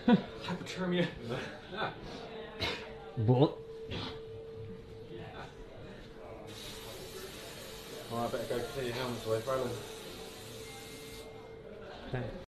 Hypothermia. But Oh, I better go clear your helmets away, Roland. okay.